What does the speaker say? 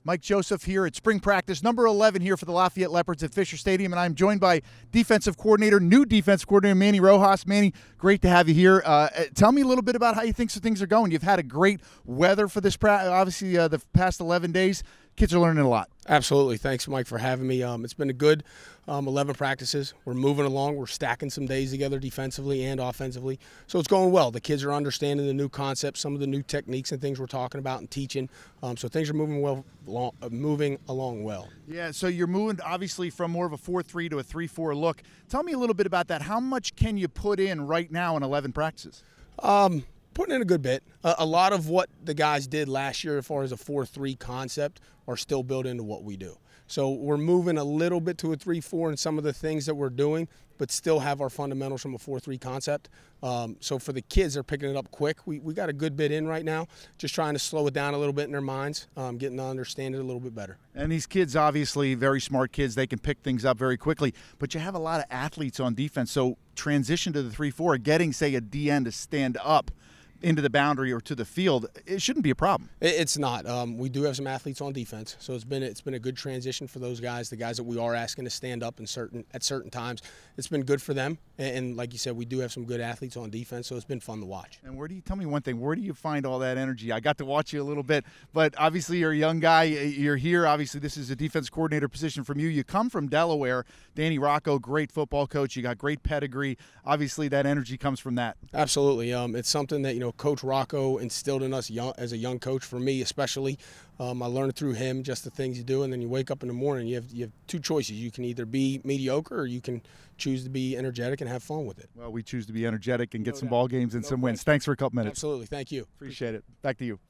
Mike Joseph here at spring practice number 11 here for the Lafayette Leopards at Fisher Stadium, and I'm joined by new defensive coordinator Manny Rojas. Manny, great to have you here. Tell me a little bit about how you think things are going. You've had a great weather for this obviously the past 11 days. Kids are learning a lot. Absolutely. Thanks, Mike, for having me. It's been a good 11 practices. We're moving along. We're stacking some days together defensively and offensively. So it's going well. The kids are understanding the new concepts, some of the new techniques and things we're talking about and teaching. So things are moving along well. Yeah, so you're moving obviously from more of a 4-3 to a 3-4 look. Tell me a little bit about that. How much can you put in right now in 11 practices? Putting in a good bit. A lot of what the guys did last year as far as a 4-3 concept are still built into what we do. So we're moving a little bit to a 3-4 in some of the things that we're doing, but still have our fundamentals from a 4-3 concept. So for the kids, they're picking it up quick. We got a good bit in right now, just trying to slow it down a little bit in their minds, getting to understand it a little bit better. And these kids, obviously very smart kids, they can pick things up very quickly, but you have a lot of athletes on defense. So transition to the 3-4, getting, say, a DN to stand up into the boundary or to the field, it shouldn't be a problem. It's not. We do have some athletes on defense, so it's been a good transition for those guys, the guys that we are asking to stand up at certain times. It's been good for them, and like you said, we do have some good athletes on defense, so it's been fun to watch. And tell me one thing, where do you find all that energy? I got to watch you a little bit, but obviously you're a young guy. You're here. Obviously this is a defense coordinator position from you. You come from Delaware. Danny Rocco, great football coach. You got great pedigree. Obviously that energy comes from that. Absolutely. It's something that, Coach Rocco instilled in us as a young coach, for me especially. I learned through him just the things you do, and then you wake up in the morning, you have two choices. You can either be mediocre or you can choose to be energetic and have fun with it. Well, we choose to be energetic and get some ball games and some wins. Thanks for a couple minutes. Absolutely. Thank you. Appreciate it. Back to you.